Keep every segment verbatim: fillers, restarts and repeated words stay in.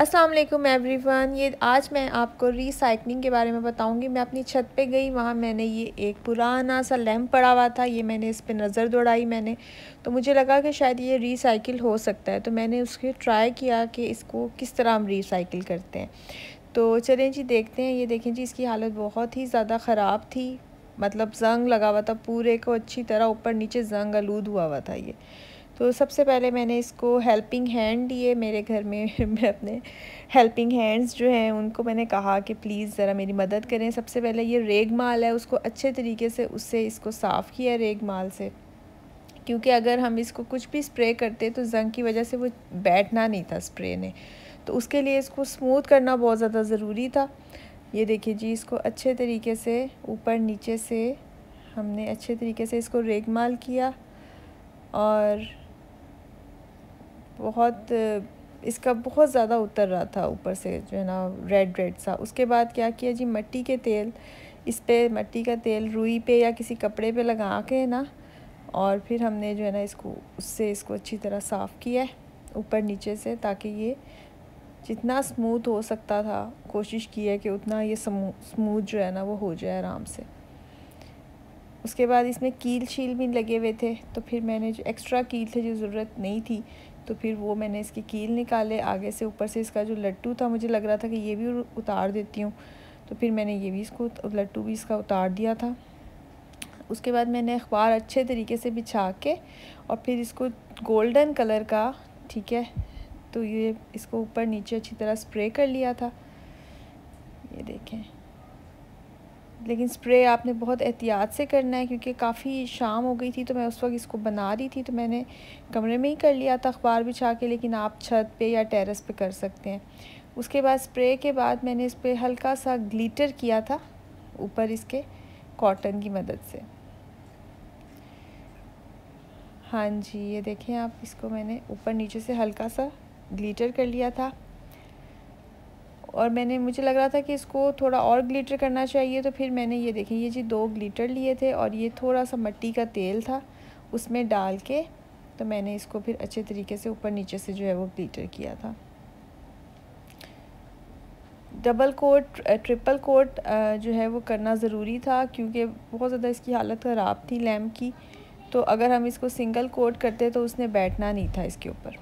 अस्सलाम वालेकुम एवरीवन। ये आज मैं आपको रीसाइक्लिंग के बारे में बताऊंगी। मैं अपनी छत पे गई, वहाँ मैंने ये एक पुराना सा लैंप पड़ा हुआ था, ये मैंने इस पे नज़र दौड़ाई मैंने तो मुझे लगा कि शायद ये रीसाइकिल हो सकता है। तो मैंने उसके ट्राई किया कि इसको किस तरह हम रीसाइकिल करते हैं। तो चलें जी देखते हैं। ये देखें जी, इसकी हालत बहुत ही ज़्यादा ख़राब थी, मतलब जंग लगा हुआ था पूरे को, अच्छी तरह ऊपर नीचे जंग आलूद हुआ हुआ था ये। तो सबसे पहले मैंने इसको हेल्पिंग हैंड दिए मेरे घर में मैं अपने हेल्पिंग हैंड्स जो हैं उनको मैंने कहा कि प्लीज़ ज़रा मेरी मदद करें। सबसे पहले ये रेग माल है, उसको अच्छे तरीके से उससे इसको साफ़ किया रेग माल से, क्योंकि अगर हम इसको कुछ भी स्प्रे करते तो जंग की वजह से वो बैठना नहीं था स्प्रे ने, तो उसके लिए इसको स्मूथ करना बहुत ज़्यादा ज़रूरी था। ये देखिए जी, इसको अच्छे तरीके से ऊपर नीचे से हमने अच्छे तरीके से इसको रेग माल किया और बहुत इसका बहुत ज़्यादा उतर रहा था ऊपर से जो है ना रेड रेड सा। उसके बाद क्या किया जी, मिट्टी के तेल, इस पे मिट्टी का तेल रुई पे या किसी कपड़े पे लगा के ना, और फिर हमने जो है ना इसको उससे इसको अच्छी तरह साफ़ किया है ऊपर नीचे से, ताकि ये जितना स्मूथ हो सकता था कोशिश की है कि उतना ये स्मूथ जो है ना वो हो जाए आराम से। उसके बाद इसमें कील शील भी लगे हुए थे, तो फिर मैंने जो एक्स्ट्रा कील थे जो ज़रूरत नहीं थी, तो फिर वो मैंने इसकी कील निकाले आगे से। ऊपर से इसका जो लट्टू था मुझे लग रहा था कि ये भी उतार देती हूँ, तो फिर मैंने ये भी इसको लट्टू भी इसका उतार दिया था। उसके बाद मैंने अखबार अच्छे तरीके से बिछा के और फिर इसको गोल्डन कलर का, ठीक है, तो ये इसको ऊपर नीचे अच्छी तरह स्प्रे कर लिया था। ये देखें, लेकिन स्प्रे आपने बहुत एहतियात से करना है, क्योंकि काफ़ी शाम हो गई थी तो मैं उस वक्त इसको बना रही थी, तो मैंने कमरे में ही कर लिया था अखबार बिछा के, लेकिन आप छत पे या टेरेस पे कर सकते हैं। उसके बाद स्प्रे के बाद मैंने इस पर हल्का सा ग्लिटर किया था ऊपर इसके कॉटन की मदद से। हाँ जी, ये देखें आप, इसको मैंने ऊपर नीचे से हल्का सा ग्लिटर कर लिया था, और मैंने मुझे लग रहा था कि इसको थोड़ा और ग्लिटर करना चाहिए, तो फिर मैंने ये देखें, ये जी दो ग्लिटर लिए थे और ये थोड़ा सा मिट्टी का तेल था उसमें डाल के, तो मैंने इसको फिर अच्छे तरीके से ऊपर नीचे से जो है वो ग्लिटर किया था। डबल कोट ट्रिपल कोट जो है वो करना ज़रूरी था, क्योंकि बहुत ज़्यादा इसकी हालत ख़राब थी लैम्प की, तो अगर हम इसको सिंगल कोट करते तो उसने बैठना नहीं था इसके ऊपर।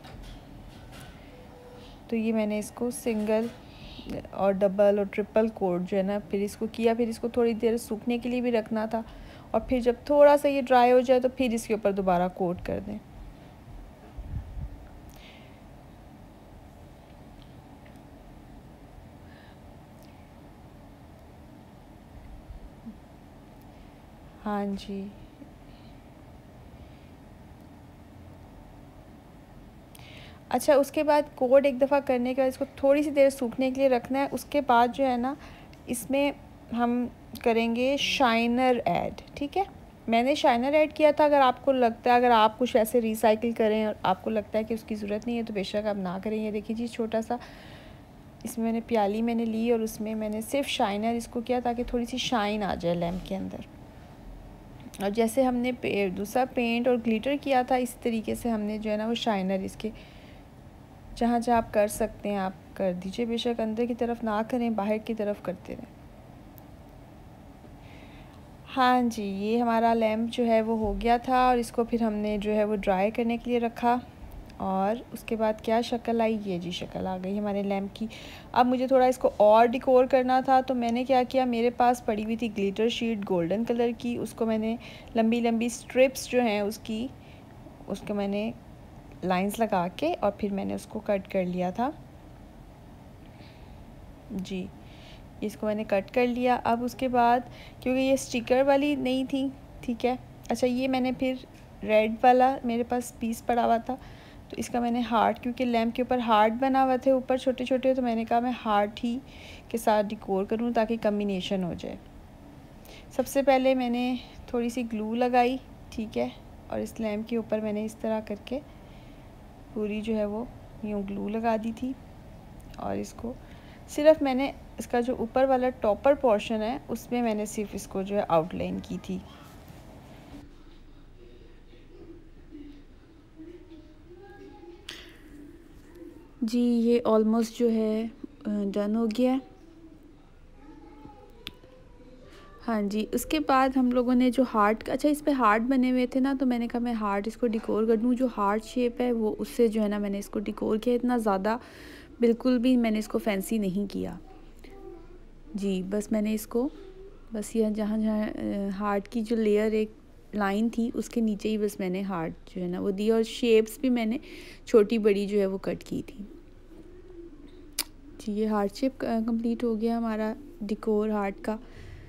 तो ये मैंने इसको सिंगल और डबल और ट्रिपल कोट जो है ना फिर इसको किया। फिर इसको थोड़ी देर सूखने के लिए भी रखना था, और फिर जब थोड़ा सा ये ड्राई हो जाए तो फिर इसके ऊपर दोबारा कोट कर दें। हाँ जी, अच्छा, उसके बाद कोट एक दफ़ा करने के बाद इसको थोड़ी सी देर सूखने के लिए रखना है। उसके बाद जो है ना इसमें हम करेंगे शाइनर ऐड, ठीक है। मैंने शाइनर ऐड किया था। अगर आपको लगता है, अगर आप कुछ ऐसे रिसाइकिल करें और आपको लगता है कि उसकी ज़रूरत नहीं है तो बेशक आप ना करें। ये देखिए जी, छोटा सा इसमें मैंने प्याली मैंने ली और उसमें मैंने सिर्फ शाइनर इसको किया, ताकि थोड़ी सी शाइन आ जाए लैम्प के अंदर। और जैसे हमने पे, दूसरा पेंट और ग्लिटर किया था, इस तरीके से हमने जो है ना वो शाइनर इसके जहाँ जहाँ आप कर सकते हैं आप कर दीजिए, बेशक अंदर की तरफ ना करें, बाहर की तरफ करते रहें। हाँ जी, ये हमारा लैम्प जो है वो हो गया था, और इसको फिर हमने जो है वो ड्राई करने के लिए रखा, और उसके बाद क्या शक्ल आई, ये जी शक्ल आ गई हमारे लैम्प की। अब मुझे थोड़ा इसको और डिकोर करना था, तो मैंने क्या किया, मेरे पास पड़ी हुई थी ग्लिटर शीट गोल्डन कलर की, उसको मैंने लंबी लंबी स्ट्रिप्स जो हैं उसकी उसको मैंने लाइंस लगा के और फिर मैंने उसको कट कर लिया था जी। इसको मैंने कट कर लिया। अब उसके बाद क्योंकि ये स्टिकर वाली नहीं थी, ठीक है, अच्छा, ये मैंने फिर रेड वाला मेरे पास पीस पड़ा हुआ था, तो इसका मैंने हार्ट, क्योंकि लैम्प के ऊपर हार्ट बना हुआ थे ऊपर छोटे छोटे, तो मैंने कहा मैं हार्ट ही के साथ डिकोर करूँ ताकि कम्बिनेशन हो जाए। सबसे पहले मैंने थोड़ी सी ग्लू लगाई, ठीक है, और इस लैम्प के ऊपर मैंने इस तरह करके पूरी जो है वो यूँ ग्लू लगा दी थी, और इसको सिर्फ मैंने इसका जो ऊपर वाला टॉपर पोर्शन है उसमें मैंने सिर्फ इसको जो है आउटलाइन की थी। जी ये ऑलमोस्ट जो है डन हो गया है। हाँ जी, उसके बाद हम लोगों ने जो हार्ट, अच्छा इस पे हार्ट बने हुए थे ना, तो मैंने कहा मैं हार्ट इसको डिकोर कर दूँ। जो हार्ट शेप है वो उससे जो है ना मैंने इसको डिकोर किया। इतना ज़्यादा बिल्कुल भी मैंने इसको फैंसी नहीं किया जी। बस मैंने इसको बस यह जहाँ जहाँ हार्ट की जो लेयर एक लाइन थी उसके नीचे ही बस मैंने हार्ट जो है ना वो दी, और शेप्स भी मैंने छोटी बड़ी जो है वो कट की थी जी। ये हार्ट शेप कंप्लीट हो गया हमारा डिकोर हार्ट का।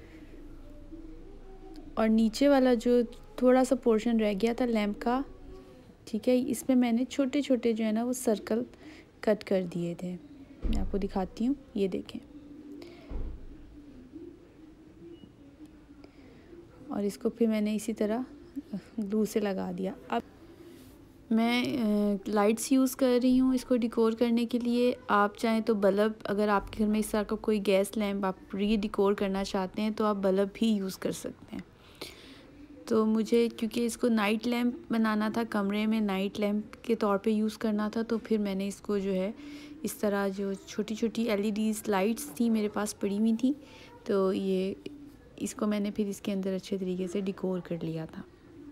और नीचे वाला जो थोड़ा सा पोर्शन रह गया था लैम्प का, ठीक है, इसमें मैंने छोटे छोटे जो है ना वो सर्कल कट कर दिए थे। मैं आपको दिखाती हूँ, ये देखें। और इसको फिर मैंने इसी तरह ग्लू से लगा दिया। अब मैं लाइट्स यूज़ कर रही हूँ इसको डिकोर करने के लिए। आप चाहें तो बल्ब, अगर आपके घर में इस तरह का कोई गैस लैम्प आप री डिकोर करना चाहते हैं तो आप बल्ब भी यूज़ कर सकते हैं। तो मुझे क्योंकि इसको नाइट लैम्प बनाना था, कमरे में नाइट लैम्प के तौर पे यूज़ करना था, तो फिर मैंने इसको जो है इस तरह जो छोटी छोटी एलईडीज़ लाइट्स थी मेरे पास पड़ी हुई थी, तो ये इसको मैंने फिर इसके अंदर अच्छे तरीके से डिकोर कर लिया था।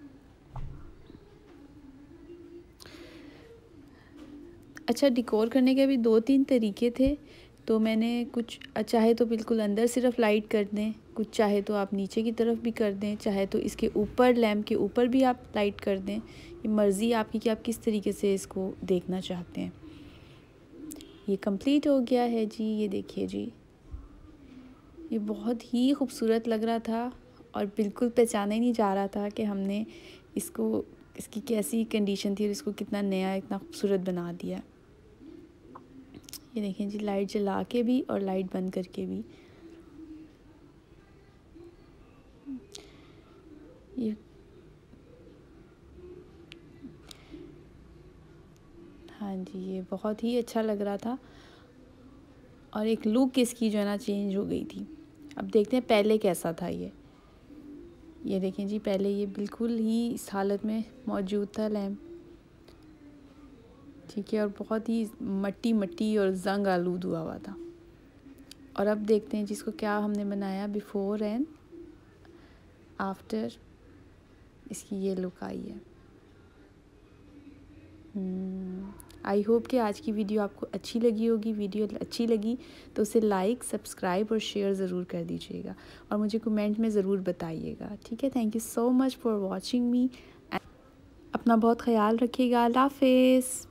अच्छा, डिकोर करने के भी दो तीन तरीके थे। तो मैंने कुछ चाहे तो बिल्कुल अंदर सिर्फ लाइट कर दें, कुछ चाहे तो आप नीचे की तरफ भी कर दें, चाहे तो इसके ऊपर लैम्प के ऊपर भी आप लाइट कर दें। ये मर्ज़ी आपकी कि आप किस तरीके से इसको देखना चाहते हैं। ये कंप्लीट हो गया है जी, ये देखिए जी। ये बहुत ही खूबसूरत लग रहा था और बिल्कुल पहचाना ही नहीं जा रहा था कि हमने इसको, इसकी कैसी कंडीशन थी और इसको कितना नया इतना खूबसूरत बना दिया। ये देखें जी, लाइट जला के भी और लाइट बंद करके भी। ये हाँ जी, ये बहुत ही अच्छा लग रहा था और एक लुक इसकी जो है ना चेंज हो गई थी। अब देखते हैं पहले कैसा था ये। ये देखें जी, पहले ये बिल्कुल ही इस हालत में मौजूद था लैम्प, ठीक है, और बहुत ही मट्टी मट्टी और जंग आलूद हुआ हुआ था। और अब देखते हैं जिसको क्या हमने बनाया बिफ़ोर एंड आफ्टर, इसकी ये लुक आई है। आई होप कि आज की वीडियो आपको अच्छी लगी होगी। वीडियो अच्छी लगी तो उसे लाइक, सब्सक्राइब और शेयर ज़रूर कर दीजिएगा और मुझे कमेंट में ज़रूर बताइएगा, ठीक है। Thank you so much for watching me. अपना बहुत ख्याल रखिएगा। अल्लाह हाफ़िज़।